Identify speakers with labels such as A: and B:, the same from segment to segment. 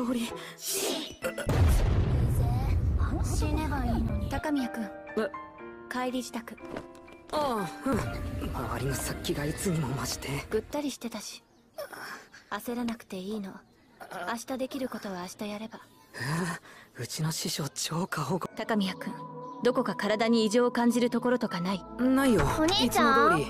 A: 通り。
B: 死ねばいいのに。高宮君、帰り支度。
A: ああ、うん。周りの殺気がいつにも増して。
B: ぐったりしてたし。焦らなくていいの。明日できることは明日やれば。
A: うちの師匠超過保護。
B: 高宮君、どこか体に異常を感じるところとかない？
A: ないよ。
B: お兄ちゃん。
A: いつも通り。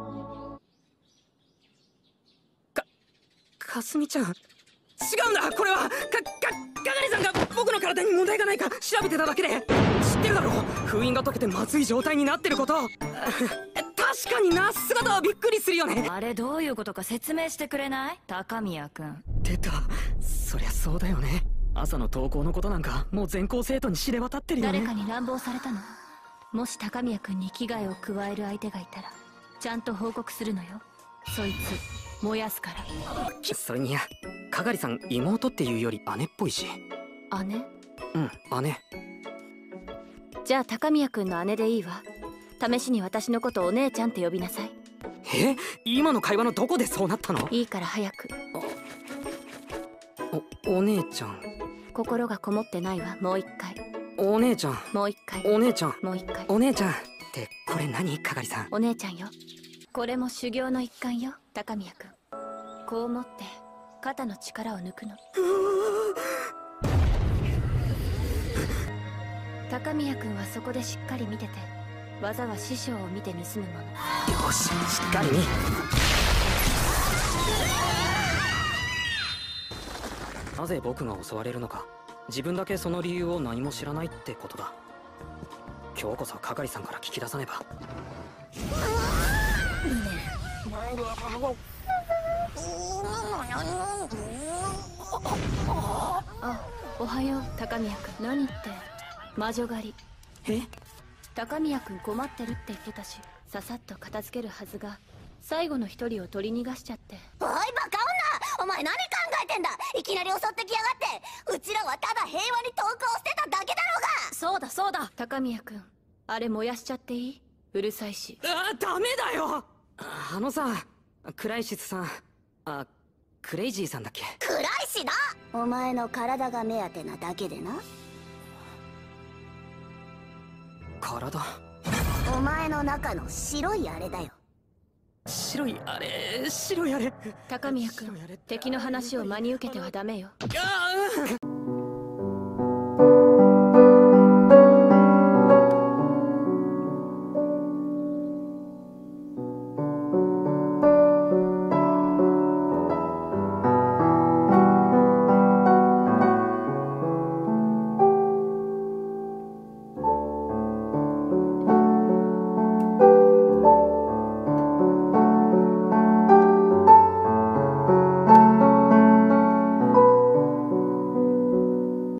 A: かすみちゃん。違うんだ、これはかがりさんが僕の体に問題がないか調べてただけで。知ってるだろ、封印が解けてまずい状態になってること。確かにな、姿はびっくりするよね。
B: あれどういうことか説明してくれない？高宮君。
A: 出た、そりゃそうだよね。朝の登校のことなんかもう全校生徒に知れ渡ってるよね。
B: 誰かに乱暴されたの？もし高宮君に危害を加える相手がいたらちゃんと報告するのよ。そいつ燃やすから。
A: それにかがりさん妹っていうより姉っぽいし。
B: 姉？
A: うん、姉。
B: じゃあ高宮君の姉でいいわ。試しに私のことお姉ちゃんって呼びなさい。
A: 今の会話のどこでそうなったの？
B: いいから早く。
A: お姉ちゃん。
B: 心がこもってないわ。もう一回。
A: お姉ちゃん。
B: もう一回。
A: お姉ちゃん。
B: もう一回。
A: お姉ちゃんってこれ何？かがりさん。
B: お姉ちゃんよ。これも修行の一環よ、高宮君。こう思って肩の力を抜くの。高宮君はそこでしっかり見てて、技は師匠を見て盗むもの。
A: よし、しっかり見。なぜ僕が襲われるのか、自分だけその理由を何も知らないってことだ。今日こそ係さんから聞き出さねば。
B: あ、おはよう高宮君。何って魔女狩り。高宮君困ってるって言ってたし、ささっと片付けるはずが最後の一人を取り逃がしちゃって。
C: おいバカ女、お前何考えてんだ。いきなり襲ってきやがって。うちらはただ平和に投稿してただけだろうが。
B: そうだそうだ。高宮君、あれ燃やしちゃっていい？うるさいし。
A: ダメだよ。さ、クライシスさん、クレイジーさんだっけ？
C: クライシだ。お前の体が目当てなだけでな。
A: 体？
C: お前の中の白いあれだよ。
A: 白いあれ、白いあれ。
B: 高宮君、敵の話を真に受けてはダメよ。